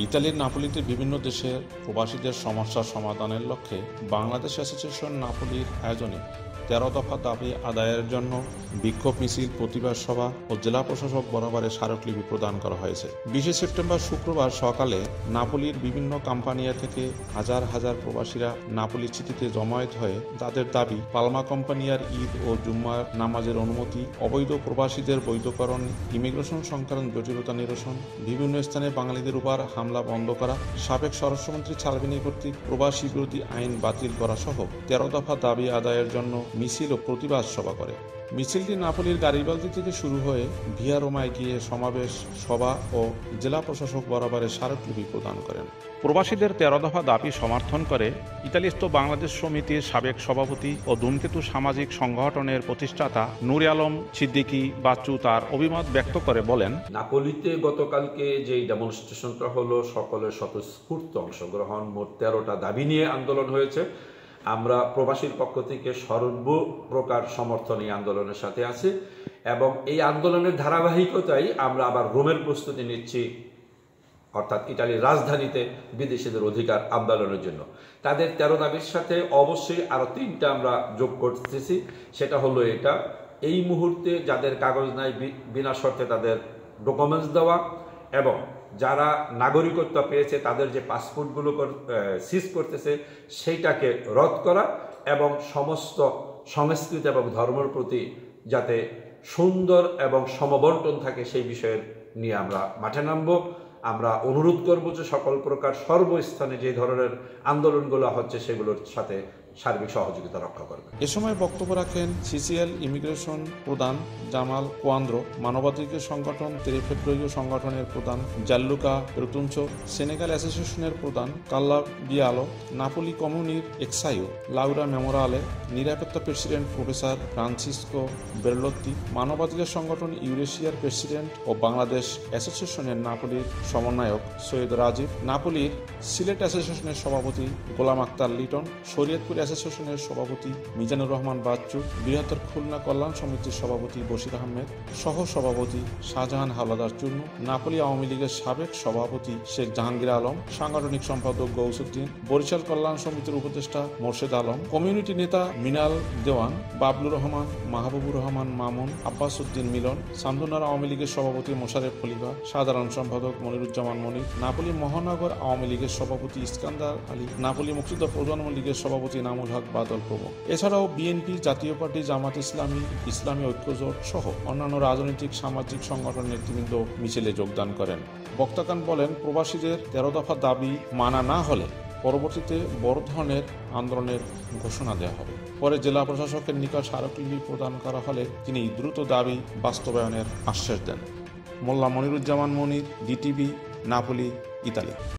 ইতালির নাপোলিতে বিভিন্ন দেশের প্রবাসীদের সমস্যার সমাধানের লক্ষ্যে বাংলাদেশ অ্যাসোসিয়েশন নাপোলির আয়োজনে ১৩ দফা দাবি আদায়ের জন্য বিক্ষোভ মিছিল, প্রতিবাদ সভা ও জেলা প্রশাসক বরাবরে স্মারকলিপি প্রদান করা হয়েছে। ২০ সেপ্টেম্বর শুক্রবার সকালে নাপোলির বিভিন্ন কোম্পানিয়া থেকে হাজার হাজার প্রবাসীরা নাপোলি সিটিতে জমায়েত হয়ে তাদের দাবি পালমা কোম্পানিয়ার ঈদ ও জুম্মার নামাজের অনুমতি, অবৈধ প্রবাসীদের বৈধকরণ, ইমিগ্রেশন সংক্রান্ত জটিলতা নিরসন, বিভিন্ন স্থানে বাঙালিদের উপর হামলা বন্ধ করা, সাবেক স্বরাষ্ট্রমন্ত্রী সালভিনি কর্তৃক প্রবাসী বিরোধী আইন বাতিল করা সহ ১৩ দফা দাবি আদায়ের জন্য মিছিল ও প্রতিবাদ সভা করে। মিছিলটি নাপোলির গারিবালদি থেকে শুরু হয়ে ভিয়া রোমায় গিয়ে সমাবেশ, সভা ও জেলা প্রশাসক বরাবরে স্মারকলিপি প্রদান করেন। প্রবাসীদের ১৩ দফা দাবি সমর্থন করে ইতালিস্থ বাংলাদেশ সমিতির সাবেক সভাপতি ও ধূমকেতু সামাজিক সংগঠনের প্রতিষ্ঠাতা নূরে আলম সিদ্দিকী বাচ্চু তার অভিমত ব্যক্ত করে বলেন, নাপোলিতে গতকালকে যে ডেমনস্ট্রেশনটা হলো, সকলের স্বতঃস্ফূর্ত অংশগ্রহণ, মোট ১৩টা দাবি নিয়ে আন্দোলন হয়েছে। আমরা প্রবাসীর পক্ষ থেকে সর্বপ্রকার সমর্থন এই আন্দোলনের সাথে আছি এবং এই আন্দোলনের ধারাবাহিকতায় আমরা আবার রোমের প্রস্তুতি নিচ্ছি, অর্থাৎ ইটালির রাজধানীতে বিদেশিদের অধিকার আন্দোলনের জন্য। তাদের ১৩ দাবির সাথে অবশ্যই আরও ৩টা আমরা যোগ করতেছি। সেটা হলো এটা, এই মুহূর্তে যাদের কাগজ নাই বিনা শর্তে তাদের ডকুমেন্টস দেওয়া, এবং যারা নাগরিকত্ব পেয়েছে তাদের যে পাসপোর্টগুলো সিজ করতেছে সেইটাকে রদ করা, এবং সমস্ত সংস্কৃতি এবং ধর্মের প্রতি যাতে সুন্দর এবং সমবন্টন থাকে সেই বিষয়ে নিয়ে আমরা মাঠে নামব। আমরা অনুরোধ করব যে সকল প্রকার সর্বস্থানে যে ধরনের আন্দোলনগুলো হচ্ছে সেগুলোর সাথে সার্বিক সহযোগিতা রক্ষা করবে। এ সময় বক্তব্য রাখেন সিসিএল ইমিগ্রেশন প্রধান জামাল কোয়ান্দ্রো, মানবাধিকার সংগঠন তেরেফেব্রীয় সংগঠনের প্রধান জাল্লুকা রুতুনচো, সেনেগাল অ্যাসোসিয়েশনের প্রধান কাল্লা বিয়ালো, নাপোলি কমিউনির এক্সাইও লাউরা মেমোরালে, নিরাপত্তা প্রেসিডেন্ট প্রফেসর ফ্রান্সিসকো বেরলত্তি, মানবাধিকার সংগঠন ইউরেশিয়ার প্রেসিডেন্ট ও বাংলাদেশ অ্যাসোসিয়েশনের নাপোলির সমন্বয়ক সৈয়দ রাজীব, নাপোলির সিলেট অ্যাসোসিয়েশনের সভাপতি গোলাম আক্তার লিটন, শরীয়তপুর অ্যাসোসিয়েশনের সভাপতি মিজানুর রহমান বাচ্চু, বৃহত্তর খুলনা কল্যাণ সমিতির সভাপতি বশির আহমেদ, সহ সভাপতি শাহজাহান হাওলাদার চুন্নু, নাপোলি আওয়ামী লীগের সাবেক সভাপতি শেখ জাহাঙ্গীর আলম, সাংগঠনিক সম্পাদক গৌসুদ্দিন, বরিশাল কল্যাণ সমিতির উপদেষ্টা মোর্শেদ আলম, কমিউনিটি নেতা মিনাল দেওয়ান, বাবলুর রহমান, মাহবুবুর রহমান মামুন, আব্বাস উদ্দিন মিলন, সান্দুনার আওয়ামী লীগের সভাপতি মোশারেফ খলিফা, সাধারণ সম্পাদক মনিরুজ্জামান মনির, নাপোলি মহানগর আওয়ামী লীগের সভাপতি ইস্কান্দার আলী, নাপোলি মুক্তিযোদ্ধা প্রজন্ম লীগের সভাপতি নামুল হক বাদল প্রমুখ। এছাড়াও বিএনপি, জাতীয় পার্টি, জামাত ইসলামী, ইসলামী ঐক্যজোট সহ অন্যান্য রাজনৈতিক সামাজিক সংগঠন নেতৃবৃন্দ মিছিলে যোগদান করেন। বক্তাকান বলেন, প্রবাসীদের ১৩ দফা দাবি মানা না হলে পরবর্তীতে বড় ধরনের আন্দোলনের ঘোষণা দেওয়া হবে। পরে জেলা প্রশাসকের নিকট স্মারকলিপি প্রদান করা হলে তিনি দ্রুত দাবি বাস্তবায়নের আশ্বাস দেন। Molla Moniruzzaman Monir, DTV, Napoli, Italy.